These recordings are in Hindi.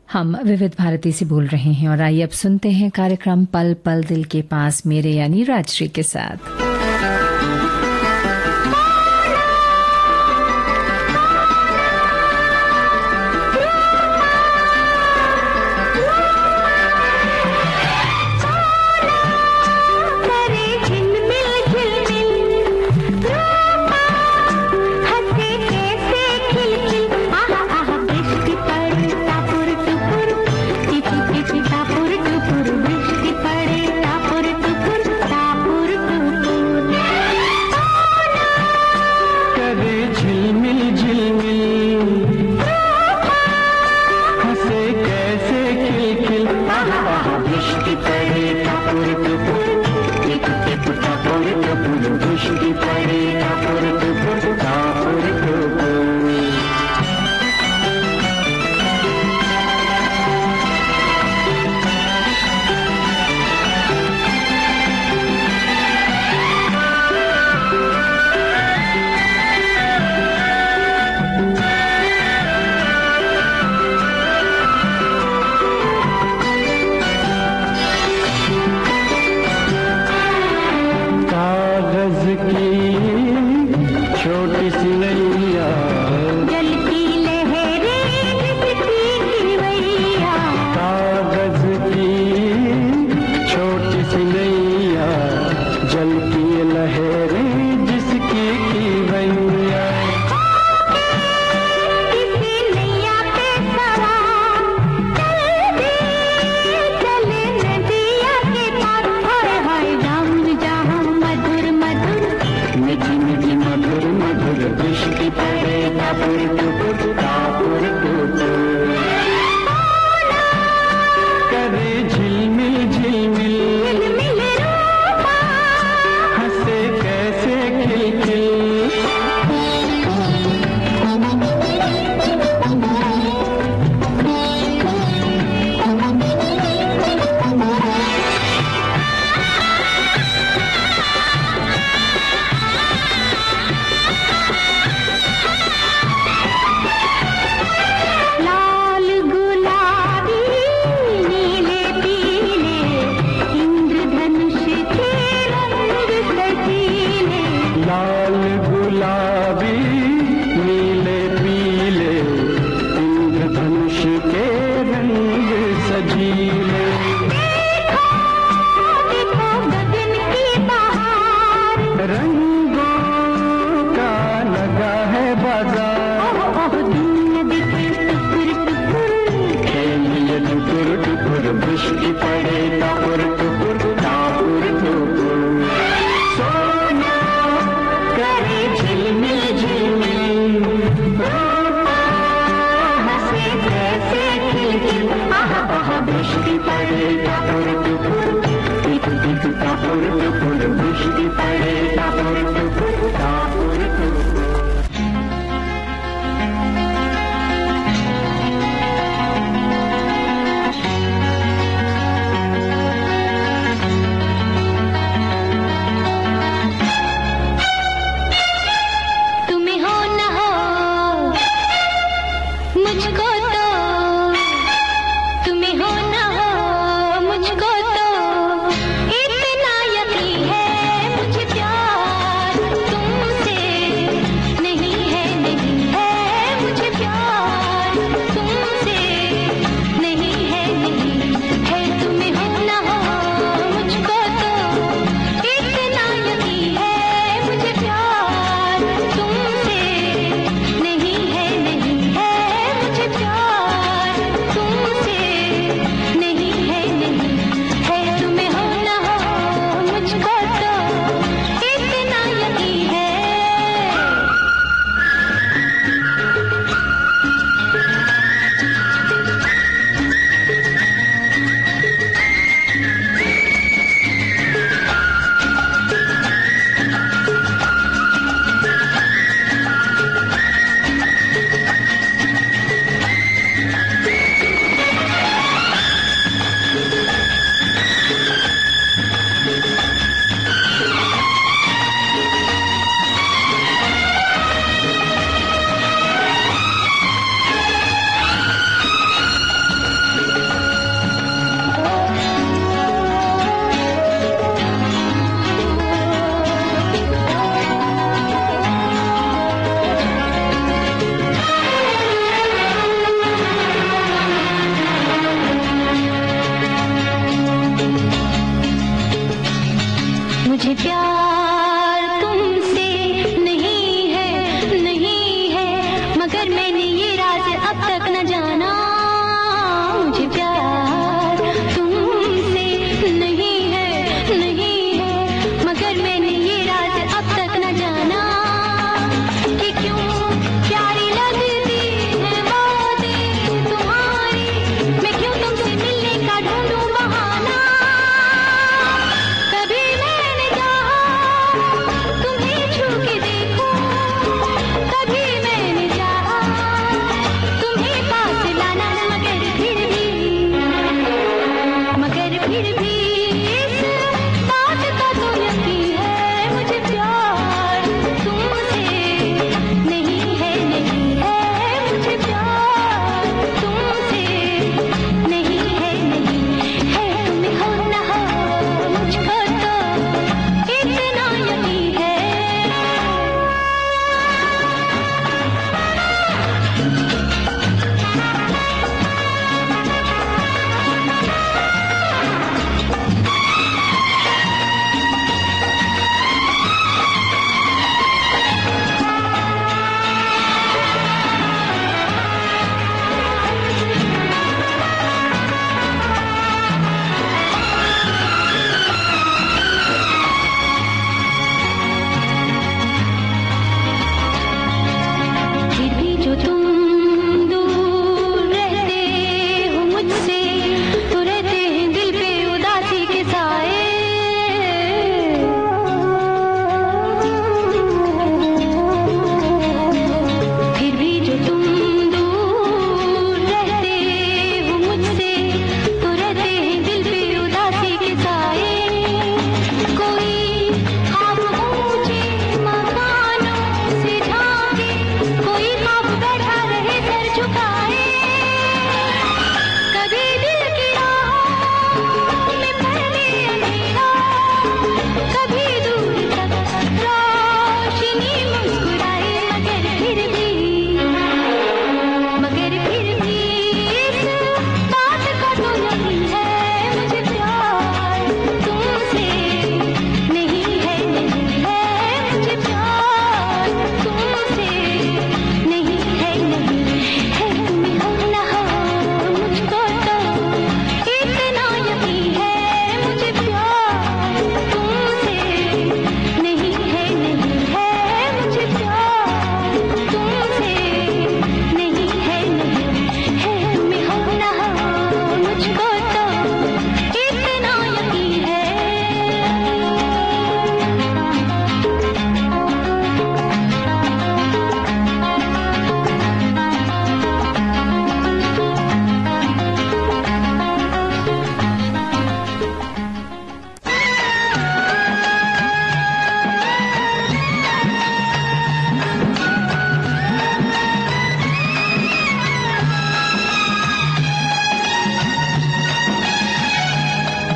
हम विविध भारती से बोल रहे हैं और आइए अब सुनते हैं कार्यक्रम पल पल दिल के पास मेरे यानी राजश्री के साथ। तुम्हें हो न हो मुझको तो इतना यकीन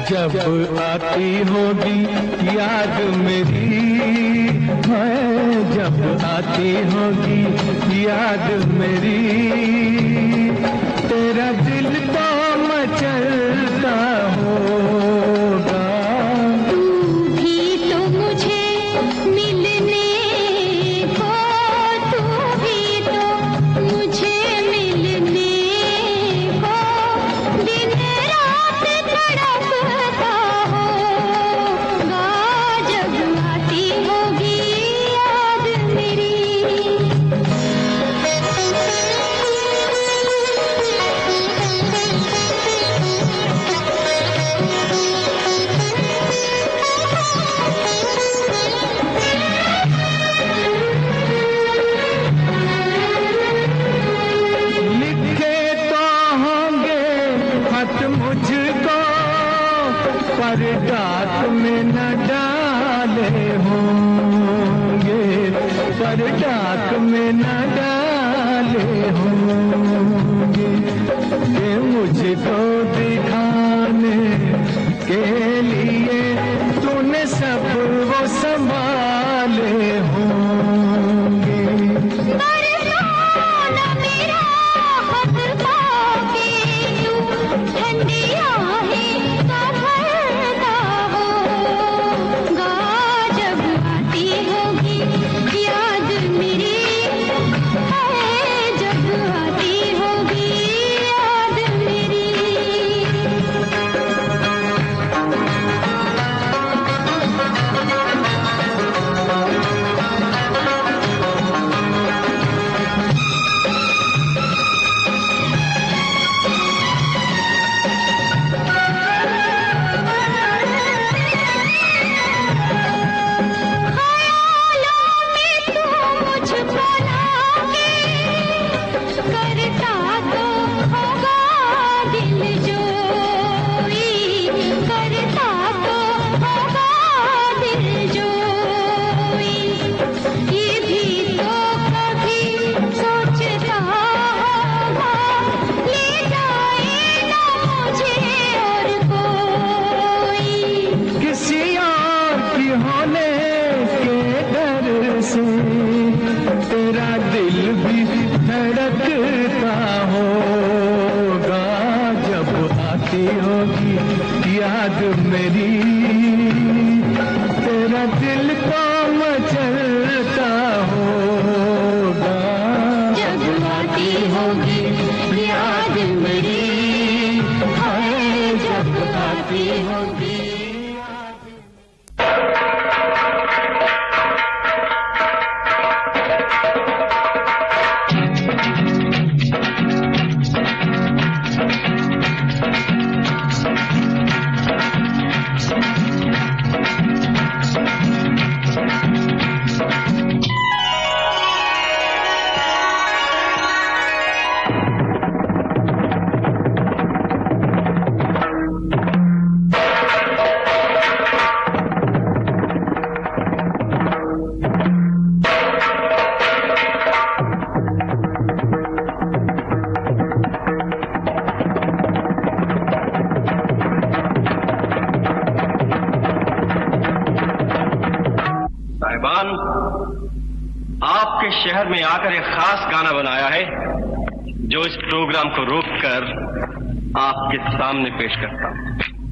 जब आती होगी याद मेरी है, जब आती होगी याद मेरी, तेरा दिल तो मचलता होगा। तू भी तो मुझे मिलने को, तू भी तो मुझे मिलने को दिन रात तड़पता होगा, जब आती होगी याद मेरी। लिखे तो होंगे खत मुझको, पर डाक में न डाले होंगे, पर डाक में न डाले होंगे, ये मुझको दिखाने के लिए तूने सब वो संभाले होंगे। बरसाना मेरा खत पाके तू ठंडी आहें का भरता होगा, जब आती होगी याद मेरी है, जब आती होगी याद मेरी। ख्यालों में तू मुझको लागे, करता तो होगा दिल जोई, करता तो होगा दिल जोई, ये भी तो कभी सोचता होगा, ले जाए ना मुझे और कोई। किसी और की होने के डर से तेरा दिल भी धड़कता होगा, जब आती होगी याद मेरी, तेरा दिल तो मचलता होगा। जब आती होगी याद मेरी है, जब आती होगी याद। साहिबान, आपके शहर में आकर एक खास गाना बनाया है जो इस प्रोग्राम को रोककर आपके सामने पेश करता हूं।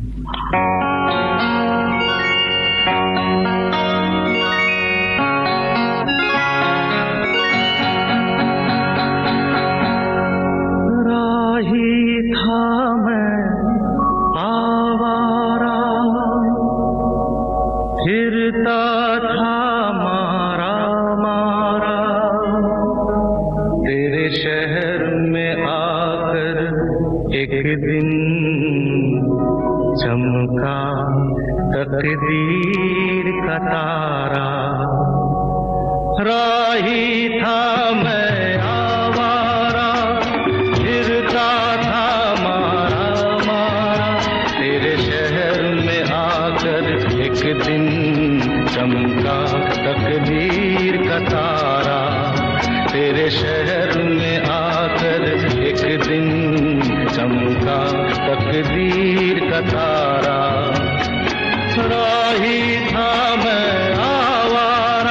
राही था मैं आवारा, फिरता था मारा मारा, तेरे शहर में आकर एक दिन चमका तकदीर का तारा। राही था मैं आवारा, फिरता था मारा मारा, तेरे शहर में आकर एक दिन चमका तकदीर का तारा। तेरे शहर में आकर एक दिन चमका चमका तकदीर का तारा, राही था मैं आवारा।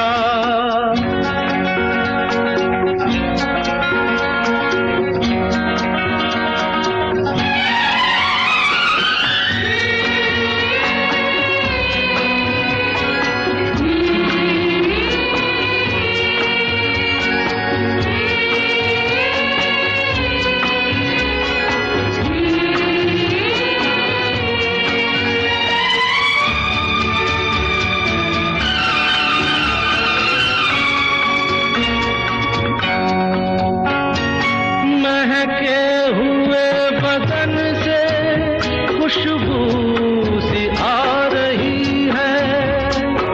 खुशबू सी आ रही है,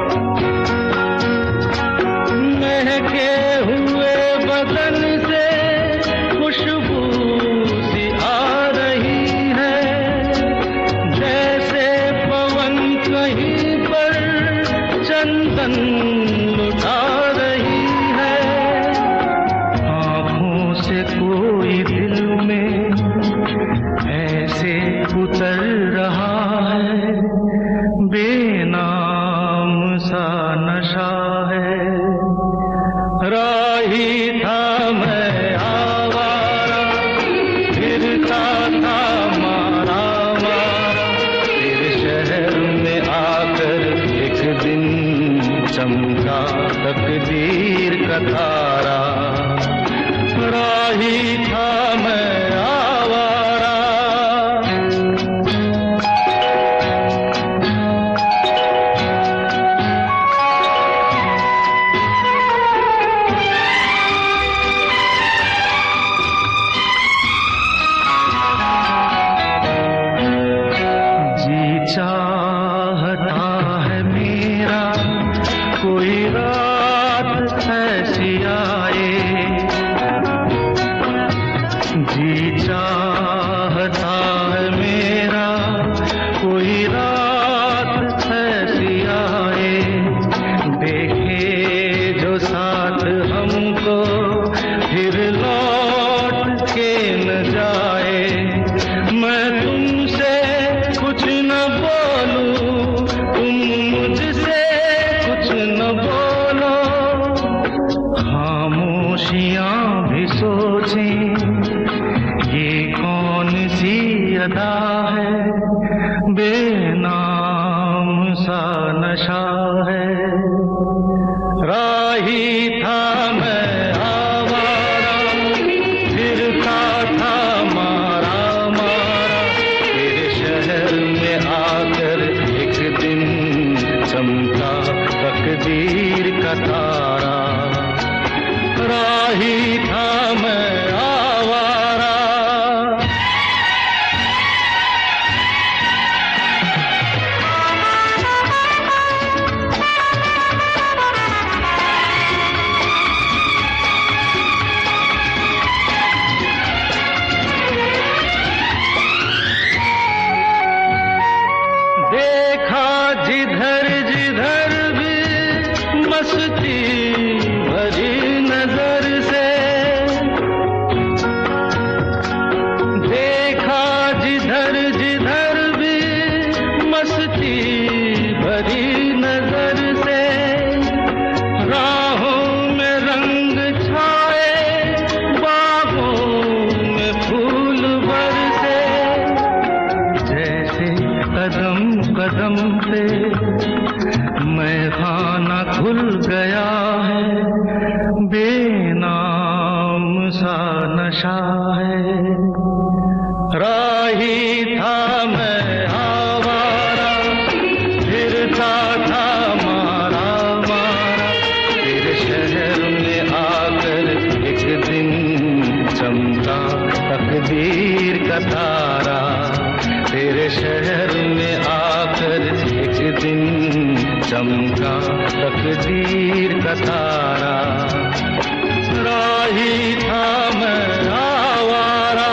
महके हुए बदन से खुशबू सी आ रही है, जैसे पवन कहीं पर चंदन लुटा रही है। आँखों से कोई दिल में ऐसे उतर रहा है, बेनाम सा नशा है। राही था मैं आवारा, फिरता था मारा मारा, तेरे शहर में आकर एक दिन चमका तकदीर का तारा। राही था मैं आवारा। चाहता है मेरा कोई रात ऐसी आए, जी चाहता है मेरा कोई रात ऐसी आए, देखे जो साथ हमको फिर लौट के न जाए। मैं तुमसे कुछ न बोलूं, तुम मुझसे कुछ न बोलो, खामोशियां भी सोचें ये कौन सी अदा है, बेनाम सा नशा है। राही था मैं आवारा, फिरता था मारा मारा, तेरे शहर में आकर एक दिन चमका तकदीर का तारा। राही था मैं आवारा। देखा जिधर जिधर भी मस्ती भरी नजर से, देखा जिधर जिधर भी मस्ती भरी नजर से, राहों में रंग छाए, बागों में फूल बरसे, जैसे कदम कदम पे मैं खाना खुल गया है, बेनाम सा नशा है। राही था मैं आवारा, फिरता था मारा मारा, तेरे शहर में आकर एक दिन चमका तकदीर का तारा। तेरे शहर में आकर एक दिन चमका तकदीर का तारा। राही था मैं आवारा।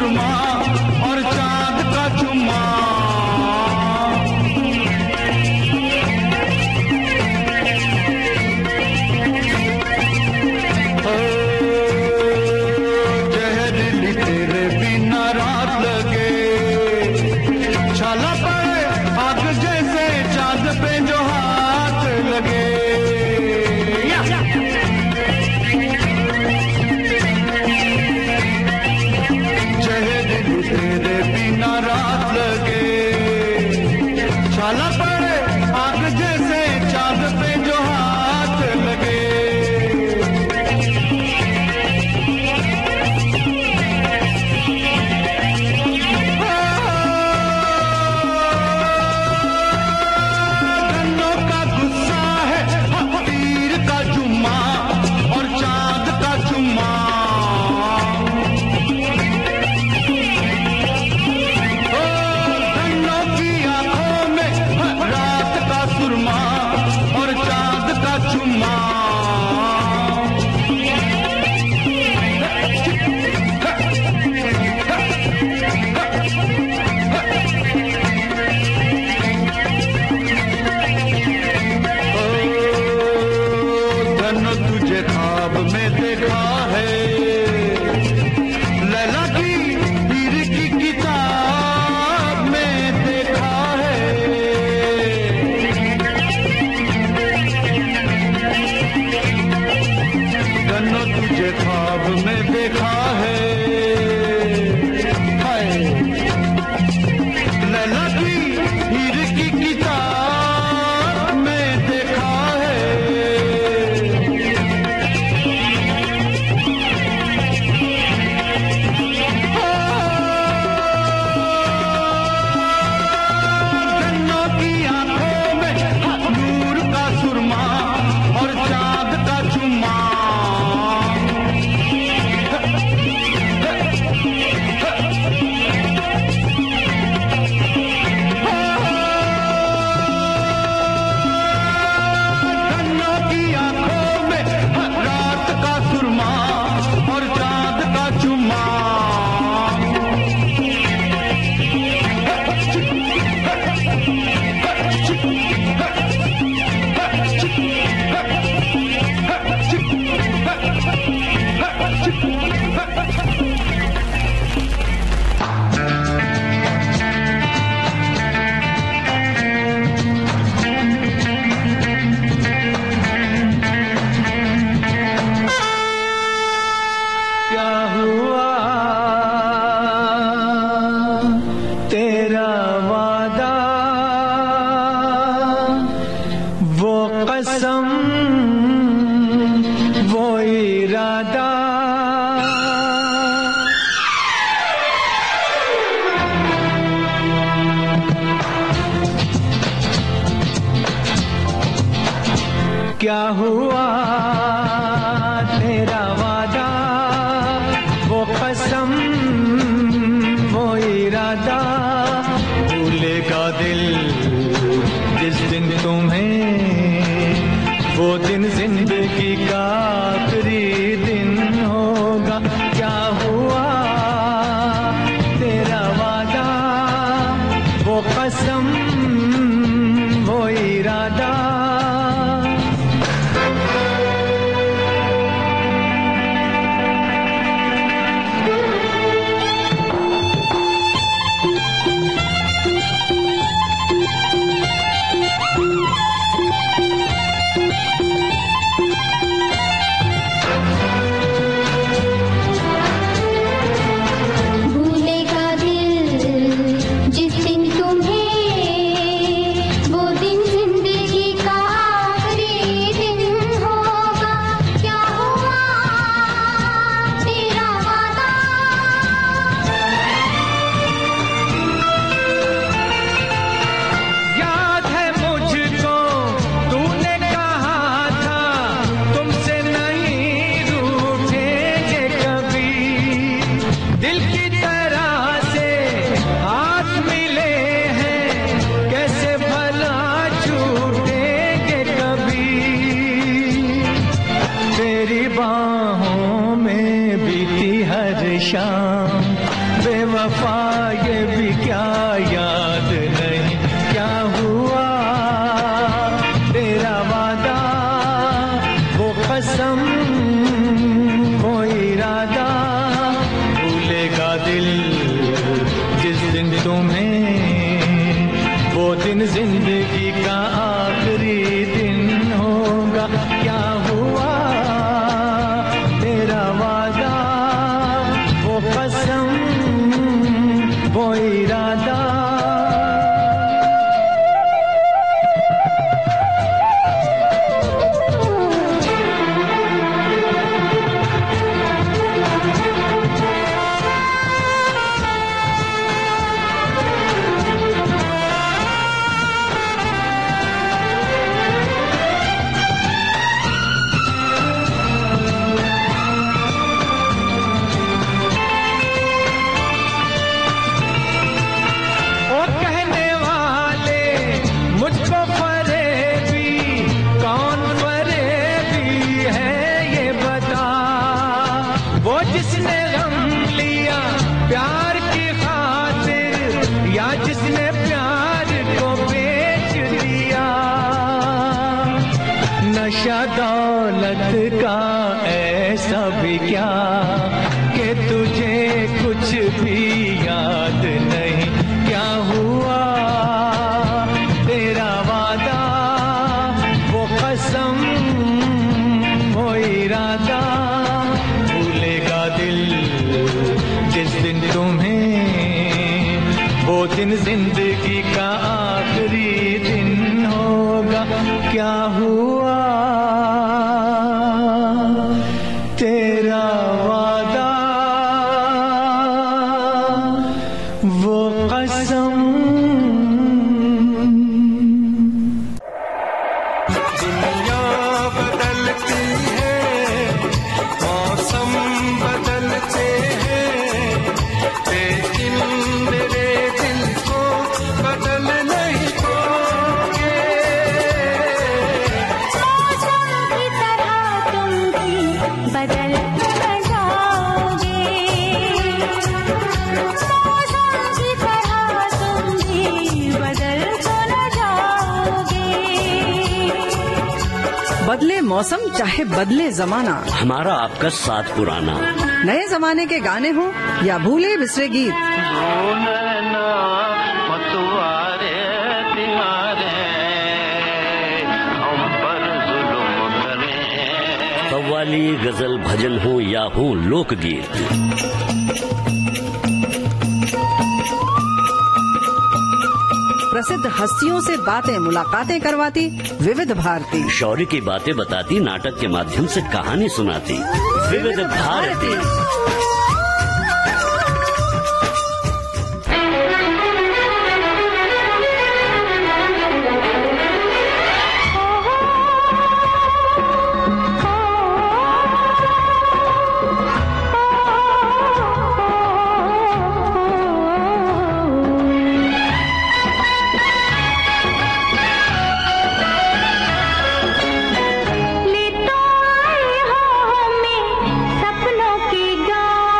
सुरमा और चांद का चुम्मा। जहरीली तेरे बिना रात लगे, छाला पड़े आग जैसे चांद पे जो हाथ लगे। जहरीली तेरे बिना रात लगे, छाला पड़े आग जैसे चांद पे जो हाथ लगे। गन्नों का गुस्सा है तीर का जुम्मा और चांद का चुम्मा। गन्नों की आंखों में रात का सुरमा और चांद का चुम्मा। धन्नो तुझे ख्वाब में देखा है, लैला की हीर की किताब में देखा है। धन्नो तुझे ख्वाब में देखा है, हाय लैला की हीर की किताब में देखा है। गन्नों की आंखों में नूर का सुरमा और चांद का चुम्मा। गन्नों की आंखों में रात का सुरमा और चांद का चुम्मा। क्या हुआ तेरा वादा, वो कसम वो इरादा। क्या हुआ तेरा वादा, वो कसम वो इरादा। भूलेगा दिल जिस दिन तुम्हें, वो दिन जिंदगी का आखिरी दिन होगा। क्या हुआ तेरा वादा, वो कसम वो इरादा। भूलेगा दिल जिस दिन तुम्हें, वो दिन जिंदगी का आखिरी दिन होगा। क्या हुआ तेरा वादा। याद है मुझको तूने कहा था, तुमसे नहीं रूठेंगे कभी। दिल की तरह से हाथ मिले हैं, कैसे भला छूटेंगे कभी। तेरी बाहों में बीती हर शाम, बेवफा ये भी क्या याद नहीं क्या हुआ तेरा वादा वो कसम वो इरादा भूलेगा दिल जिस दिन तुम्हें वो दिन जिंदगी का आखिरी दिन होगा क्या हुआ तेरा वादा वो कसम वो इरादा दौलत का ऐसा भी क्या कि तुझे कुछ भी याद नहीं क्या हुआ तेरा वादा वो कसम वो इरादा भूलेगा दिल जिस दिन तुम्हें वो दिन जिंदगी का आखिरी दिन होगा क्या हुआ तेरा वादा वो कसम दुनिया बदलती है मौसम बदलते हैं लेकिन मेरे दिल को बदल नहीं पाओगे मौसम की तरह तुम भी बदल जाओगे मौसम की तरह तुम भी बदल जाओगे बदले मौसम चाहे बदले जमाना हमारा आपका साथ पुराना नए जमाने के गाने हो या भूले बिसरे गीत कव्वाली गजल भजन हो या हो लोकगीत प्रसिद्ध हस्तियों से बातें मुलाकातें करवाती विविध भारती शौर्य की बातें बताती नाटक के माध्यम से कहानी सुनाती विविध भारती ले तो आए हो हमें सपनों की गाँव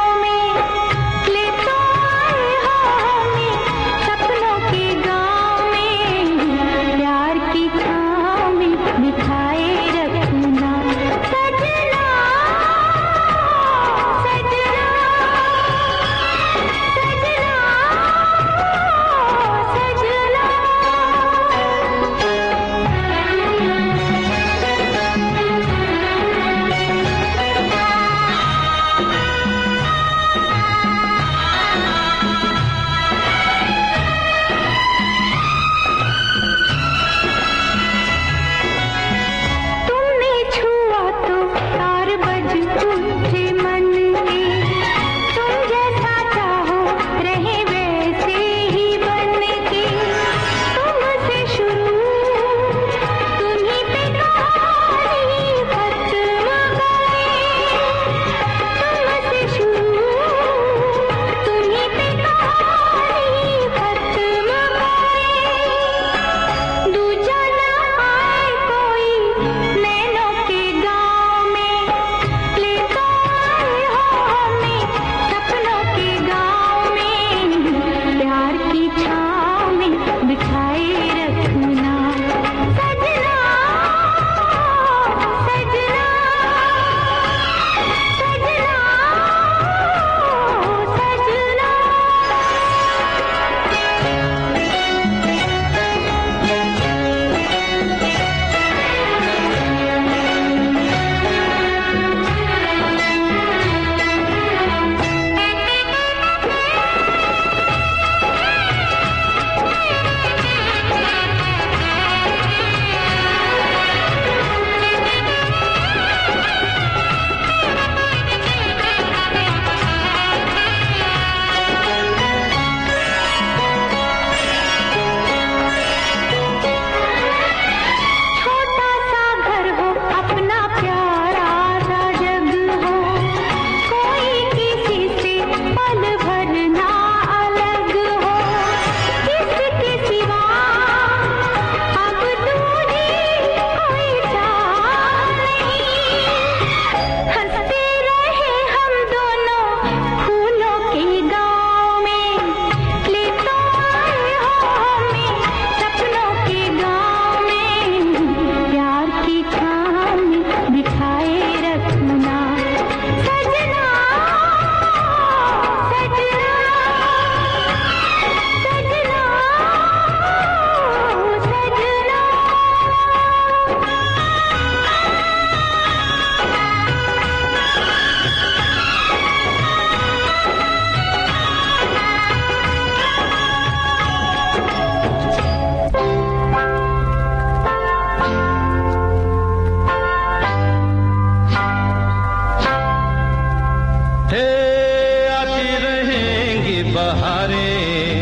बहारें,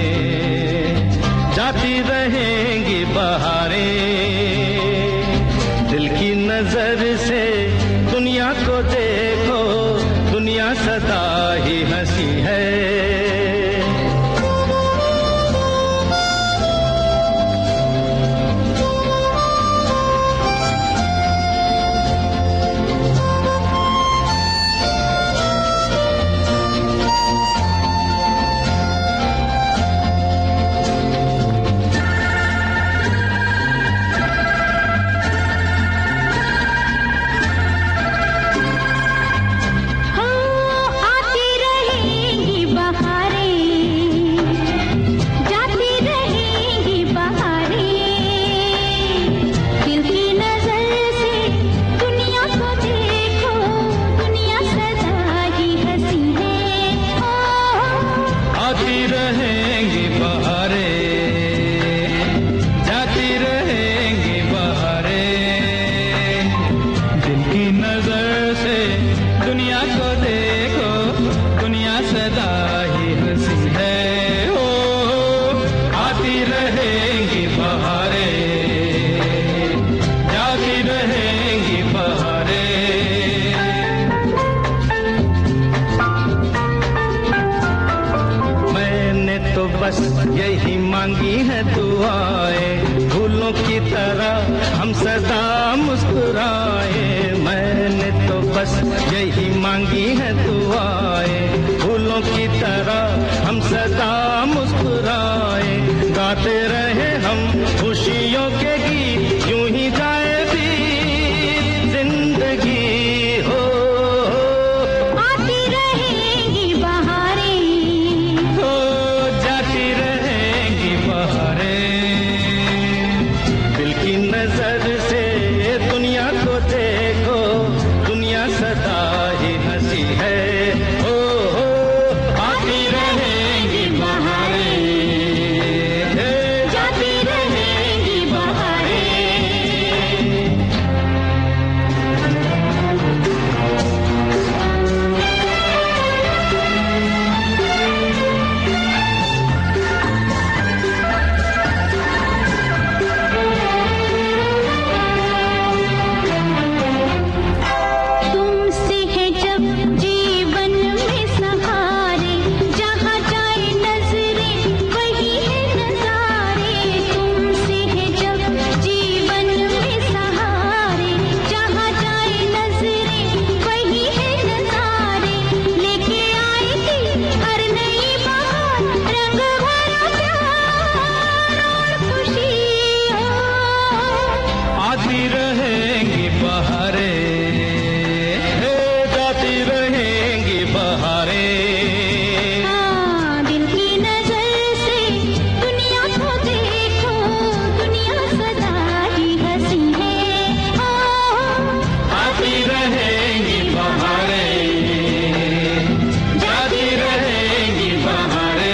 जाती रहेंगी बहारें। दिल की नजर से दुनिया को देखो, दुनिया सदा ही हंसी है। बस यही मांगी है दुआएं, फूलों की तरह हम सदा मुस्कुराए। मैंने तो बस यही मांगी है दुआएं, फूलों की तरह हम सदा मुस्कुराए। गाते रहे हम खुशियों के गीत, यूं ही जाए भी जिंदगी हो। आती रहेंगी बहारें, हो जाती रहेंगी बहारें। दिल की नजर से दुनिया को देखो, दुनिया सदा ही हंसी है। हो आती रहेंगी बहारें, जाती रहेंगी बहारें। तुमसे है जब जीवन में सहारे, जहाँ जाए नजरें वही है नजारे। तुमसे है जब जीवन में सहारे, जहाँ जाए नजरें वही है नजारे। लेके आएगी हर नई बहार, रंग भरा प्यार और खुशी हो। आती रहेंगी बहारें, जाती रहेंगी बहारें। हाँ, दिल की नजर से दुनिया को देखो, दुनिया सदा ही हंसी है। आती रहेंगी बहारें, जाती रहेंगी बहारें।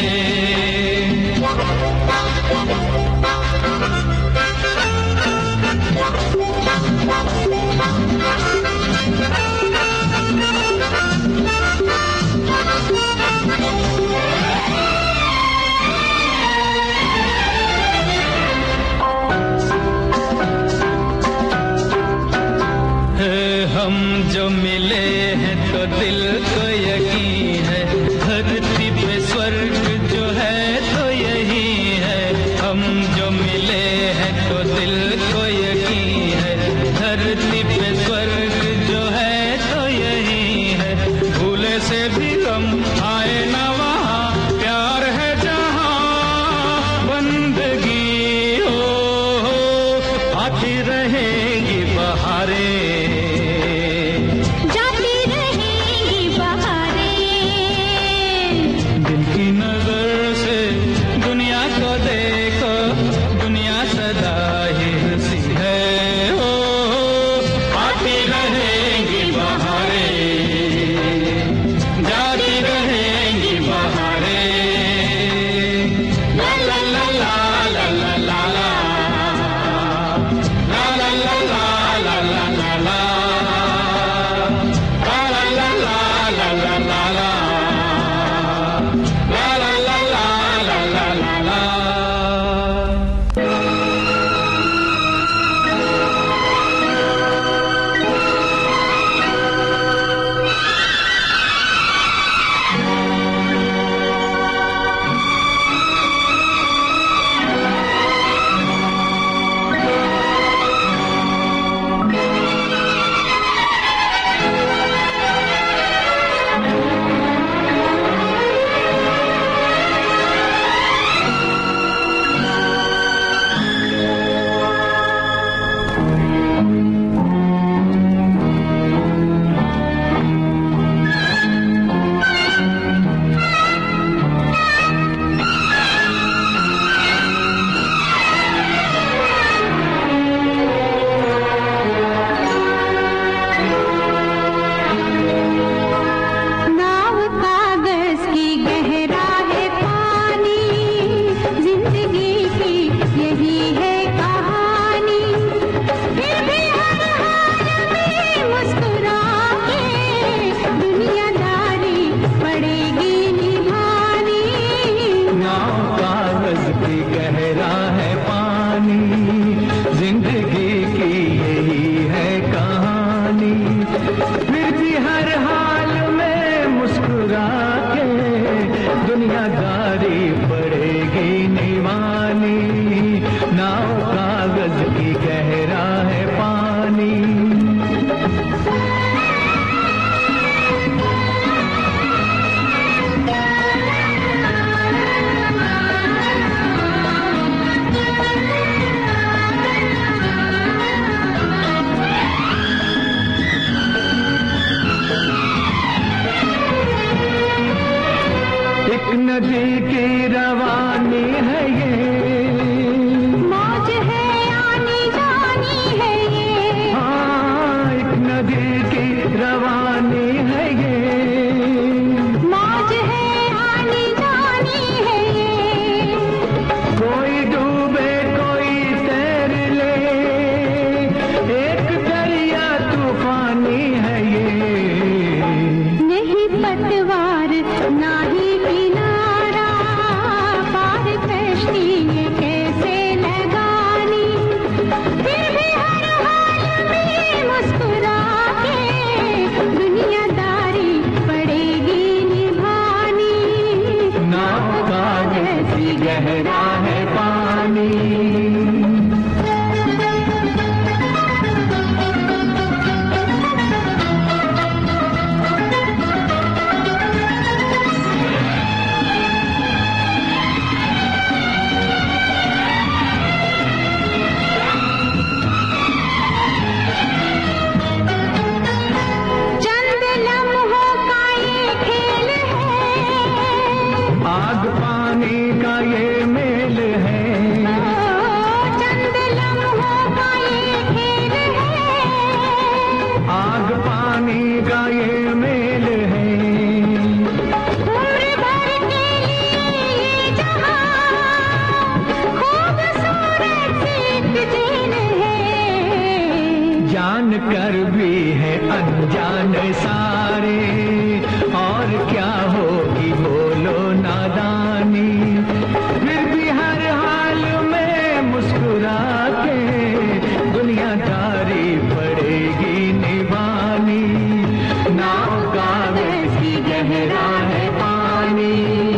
हम जो मिले हैं तो दिल को यकीन है, धरती पे स्वर्ग जो है तो यही है। हम जो मिले हैं तो दिल को यकीन है, धरती पे स्वर्ग जो है तो यही है। भूले से भी हम आए ना वहाँ, प्यार है जहाँ बंदगी हो। आती रहेंगी बहारें, जाती रहेंगी दुनियादारी पड़ेगी निभानी, नाव कागज की गहरा है पानी। एक नदी की रवानी है ये, मौज है आनी जानी है ये। हाँ एक नदी की रवानी है ये, मौज है आनी जानी है ये। कोई डूबे कोई तैर ले, एक दरिया तूफानी है ये। नहीं पतवार ना ही किनारा, पार कश्ती ये कैसे लगानी। फिर भी हर हाल में मुस्कुरा के दुनियादारी पड़ेगी निभानी, नाव कागज की गहरा है पानी। चंद लम्हों का ये खेल है, आग पानी का ये मेल है, चंद लम्हों का ये खेल है। आग पानी का ये मेल है। उम्र भर के लिए ये जहां खूबसूरत सी जेल है। जान कर भी है अनजान सारे, और क्या होगी बोलो नादानी। फिर भी हर हाल में मुस्कुरा के दुनियादारी पड़ेगी निभानी, नाव कागज की गहरा है पानी।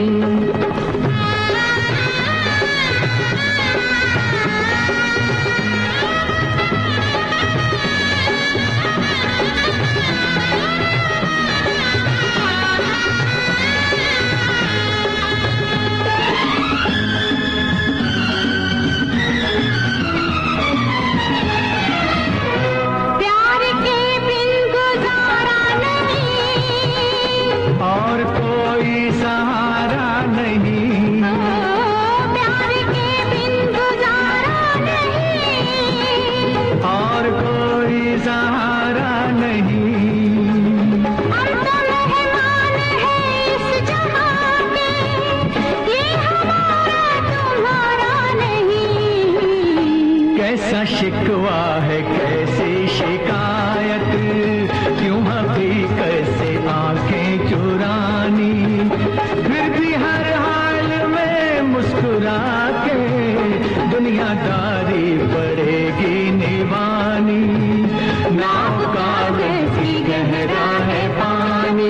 प्यार के बिन गुजारा नहीं, और कोई सहारा नहीं, प्यार के बिन गुजारा नहीं। और कोई सहारा नहीं। हम तो मेहमान हैं इस जहां के, ये हमारा तुम्हारा नहीं। कैसा शिकवा है कैसी शिकायत, क्यों हकीकत से आंखें चुरानी। फिर भी हर हाल में मुस्कुरा के दुनियादारी पड़ेगी निभानी, नाव कागज की गहरा है पानी।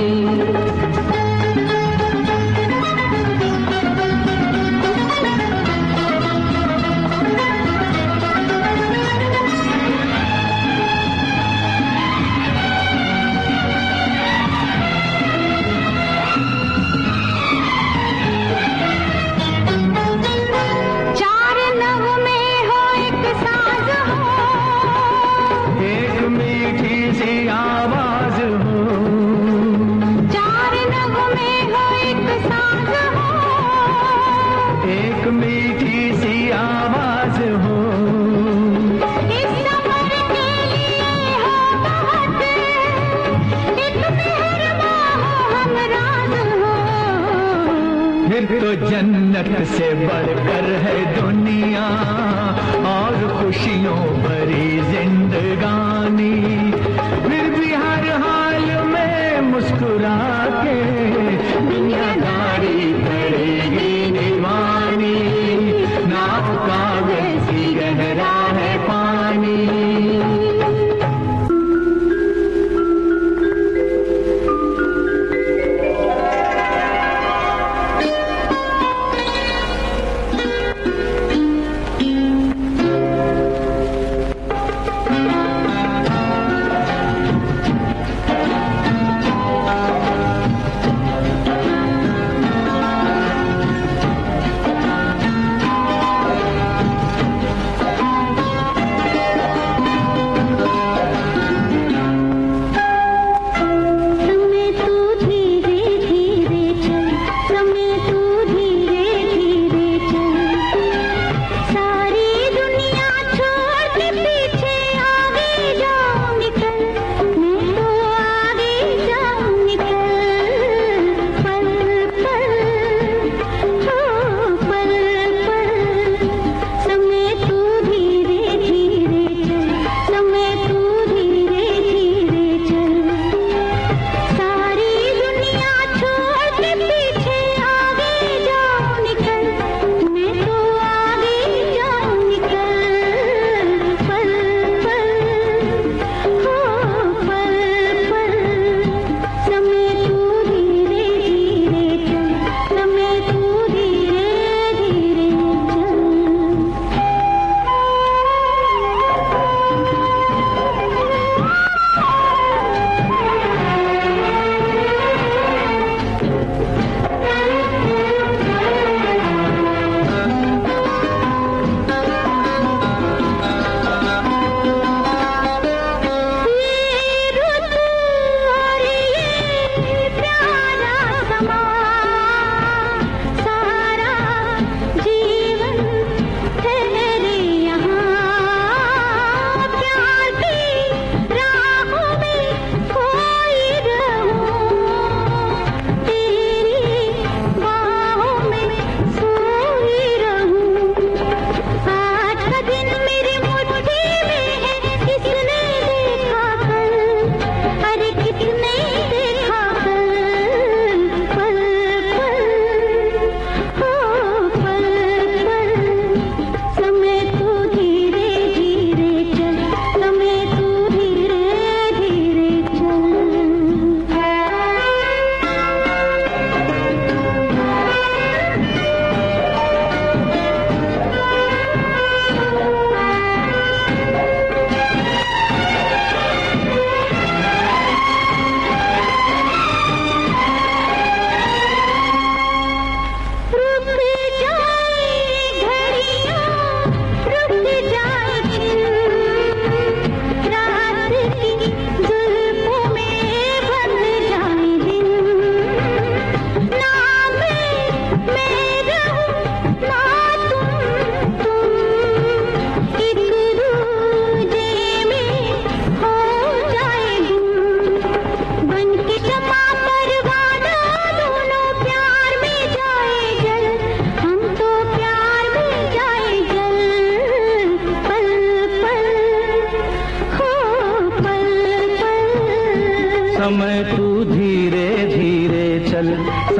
चार नव में हो एक साज हो, एक मीठी सी आवाज हो, चार नव में हो एक साज हो। एक मीठी सी आवाज हो। इस सफर के लिए हो बहुत, एक मेहरबान हो हमराज हो। फिर तो जन्नत से बढ़कर है दुनिया, और खुशियों भरी जिंदगानी। फिर भी हर हाल में मुस्कुरा के दुनियादारी पड़ेगी निभानी, नाव कागज की गहरा है पानी।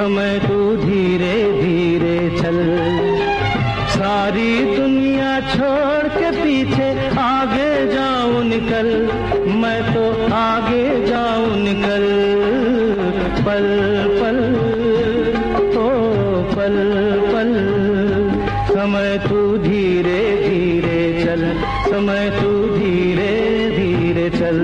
समय तू धीरे धीरे चल। सारी दुनिया छोड़ के पीछे आगे जाऊं निकल, मैं तो आगे जाऊं निकल। पल पल ओ पल पल, समय तू धीरे धीरे चल, समय तू धीरे धीरे चल।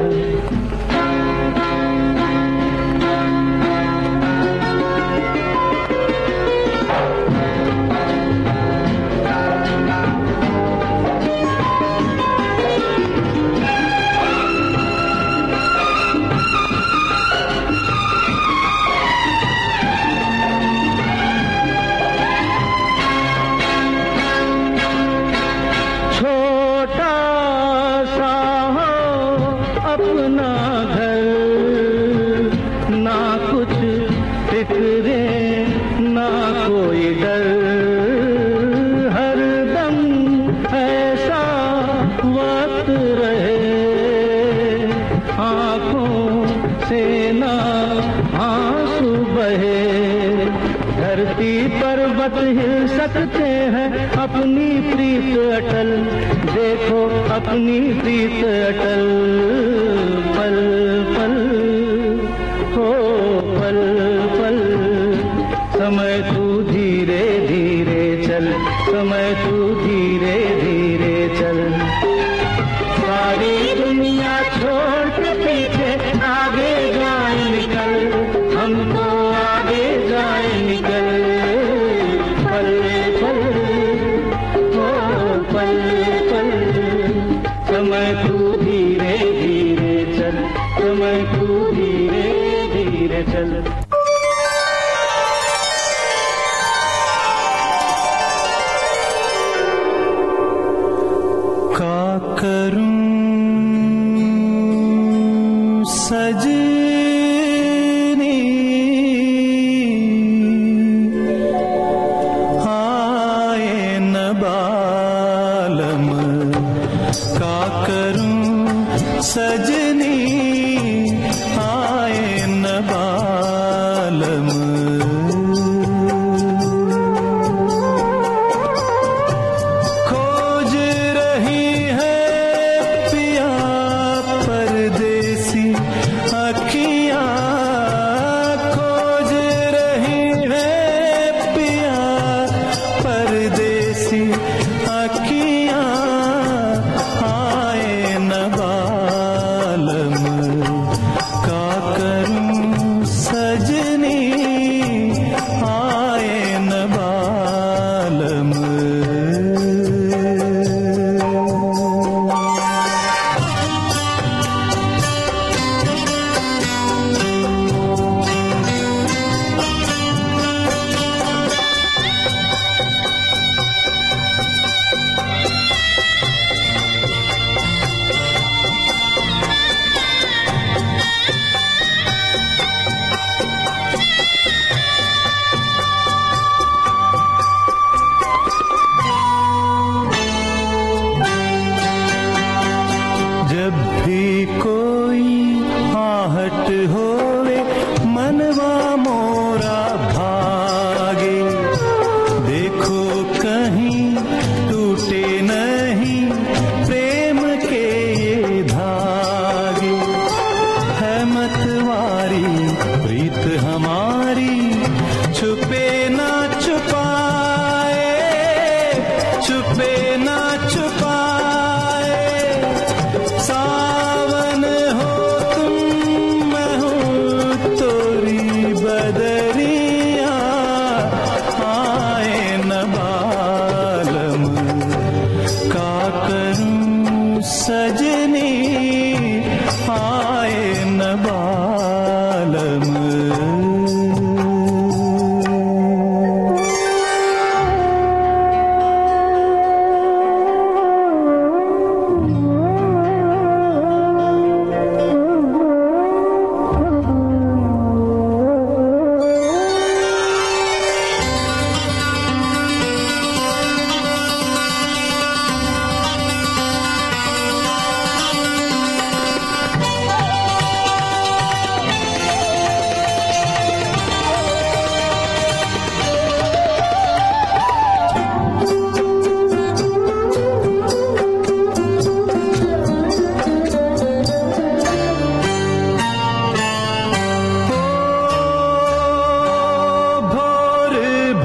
हिल सकते हैं अपनी प्रीत अटल, देखो अपनी प्रीत अटल। पल पल हो पल पल, समय तू धीरे धीरे चल, समय तू धीरे धीरे चल। सारी दुनिया छोड़ के पीछे आगे जाए निकल, हम तो आगे जाए निकल। पल पल हो पल पल, समय तू धीरे धीरे चल, समय तू धीरे धीरे चल। क्या करूं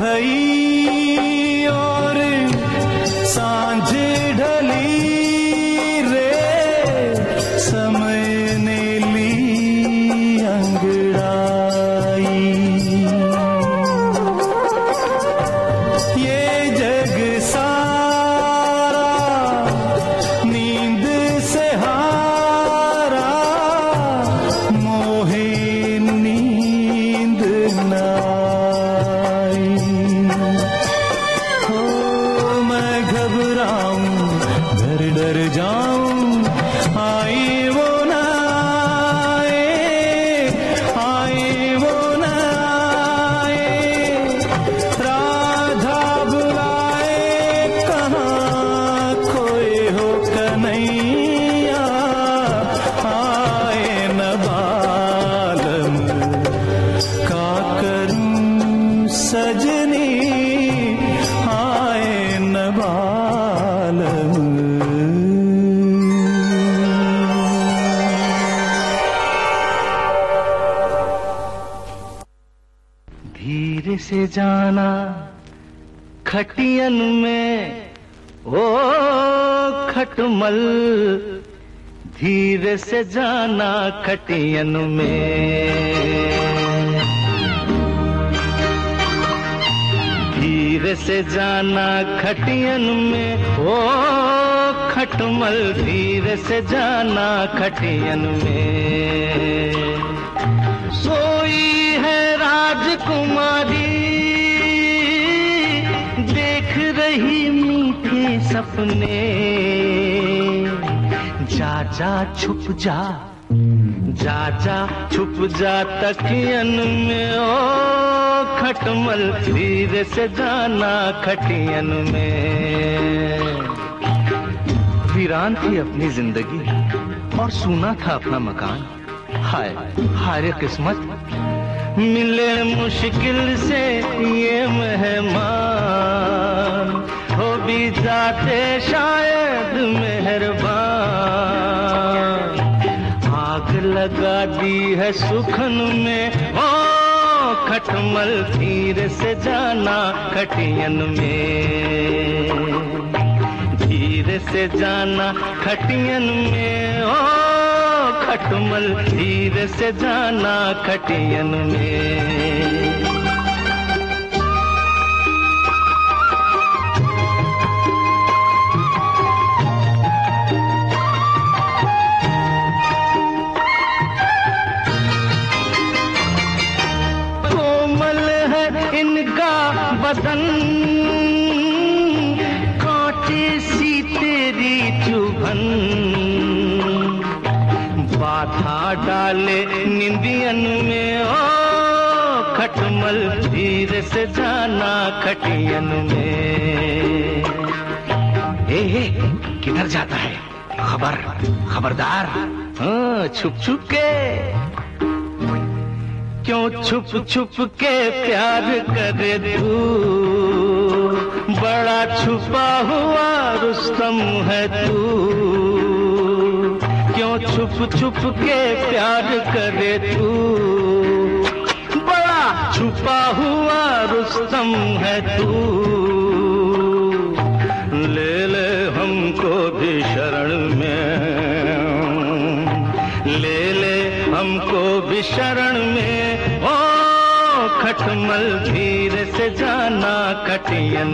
भई और सांझ ढली रे, समय ने ली अंगड़ाई। ये जग सारा नींद से हारा, मोहे नींद न आई। हो मैं घबराऊं, डर डर जाऊं, आई वो न आए वो न आए। राधा बुलाए कहाँ खोए हो कन्हैया, आए न बालम का करूं सजनी, आए न बालम। धीरे से जाना खटियन में ओ खटमल, धीरे से जाना खटियन में। धीरे से जाना खटियन में ओ खटमल, धीरे से जाना खटियन में। सोई है राजकुमारी, देख रही मीठे सपने। जा जा छुप जा, जा जा छुप जा तकियन में ओ खटमल, धीरे से जाना खटियन में। वीरान थी अपनी जिंदगी और सूना था अपना मकान। हाय हाय रे किस्मत, मिले मुश्किल से ये मेहमान, हो भी जाते शायद मेहरबान। आग लगा दी है सुखन में ओ खटमल, धीरे से जाना खटियन में। धीरे से जाना खटियन में ओ खटमल, धीरे से जाना खटियन में। कोमल है इनका बदन, कांटे सी तेरी चुभन। बाधा डाले निंदियन में ओ खटमल, धीरे से जाना खटियन में। ए किधर जाता है? खबरदार, हाँ छुप छुप के। क्यों छुप छुप के प्यार करे तू, बड़ा छुपा हुआ रुस्तम है तू। क्यों छुप छुप के प्यार करे तू, बड़ा छुपा हुआ रुस्तम है तू। ले ले हमको भी शरण में, ले ले हमको भी शरण में ओ खटमल, धीरे से जाना खटियन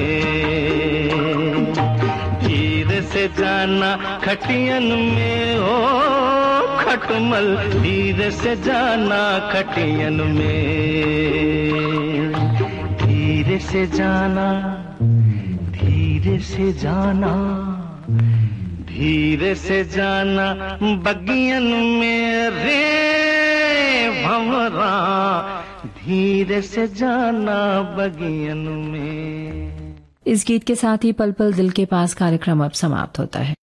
में। धीरे से जाना खटियन में ओ खटमल, धीरे से जाना खटियन में। धीरे से जाना, धीरे से जाना, धीरे से जाना बगियन में रे भंवरा, धीरे से जाना बगियन में। इस गीत के साथ ही पल पल दिल के पास कार्यक्रम अब समाप्त होता है।